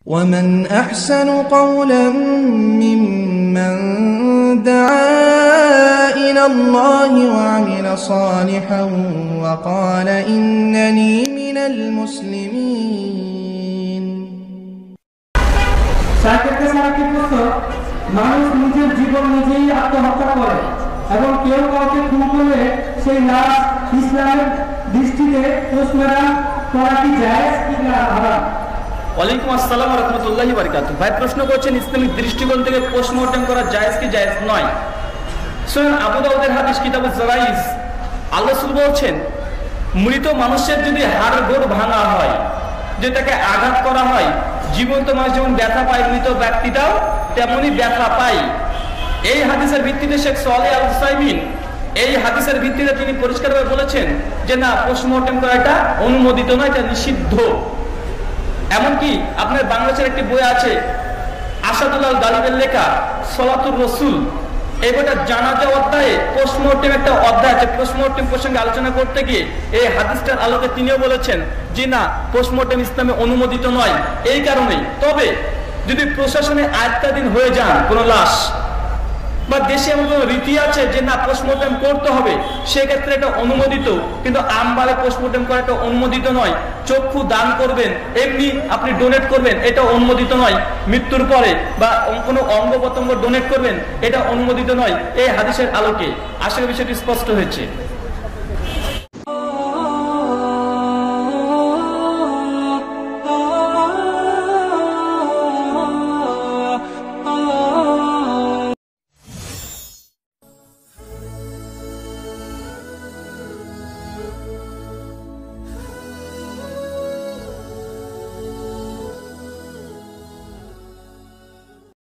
ومن أحسن قولا ممن دعا إلى الله وعمل صالحا وقال إنني من المسلمين। মানুষ নিজের জীবন নিজেই আত্মহত্যা করে এবং কেউ কাউকে খুন করলে সেই লাশ ইসলামের দৃষ্টিতে পোস্টমর্টম করা কি জায়েজ কি হারাম? ওয়ালাইকুম আসসালাম ওয়া রাহমাতুল্লাহি ওয়া বারাকাতুহু। ভাই প্রশ্ন করছেন ইসলামিক দৃষ্টিকোণ থেকে পোস্টমর্টম করা জায়েজ কি জায়েজ নয়। সুনান আবু দাউদের হাদিস কিতাবুজ জারাইজ আল্লাহ রাসূল বলেছেন, মৃত মানুষের যদি হাড় গোড় ভাঙা হয়, যেটাকে আঘাত করা হয়, জীবন্ত মানুষ যেমন ব্যথা পায় মৃত ব্যক্তিটাও তেমনি ব্যথা পায়। এই হাদিসের ভিত্তিতে শেখ সালেহ আল উসাইমিন এই হাদিসের ভিত্তিতে তিনি পরিষ্কারভাবে বলেছেন যে না, পোস্টমর্টম করা এটা অনুমোদিত নয়, এটা নিষিদ্ধ। এমনকি আপনার বাংলাদেশের একটি বই আছে আসাদুল্লাহ গালিবের লেখা সলাতুর রসুল, এই বইটা জানাজা অধ্যায়ে পোস্টমর্টম একটা অধ্যায় আছে। পোস্টমর্টম প্রসঙ্গে আলোচনা করতে গিয়ে এই হাদিসটার আলোকে তিনিও বলেছেন যে না, পোস্টমর্টম ইসলামে অনুমোদিত নয়। এই কারণেই তবে যদি প্রশাসনে আয়ত্তাধীন হয়ে যান কোন লাশ বা দেশে এমন কোন রীতি আছে যে না পোস্টমর্টম করতে হবে, সেক্ষেত্রে এটা অনুমোদিত। কিন্তু আমবারে পোস্টমর্টম করা এটা অনুমোদিত নয়। চক্ষু দান করবেন, এমনি আপনি ডোনেট করবেন, এটা অনুমোদিত নয়। মৃত্যুর পরে বা কোনো অঙ্গ প্রত্যঙ্গ ডোনেট করবেন, এটা অনুমোদিত নয়। এই হাদিসের আলোকে আশা করি বিষয়টি স্পষ্ট হয়েছে।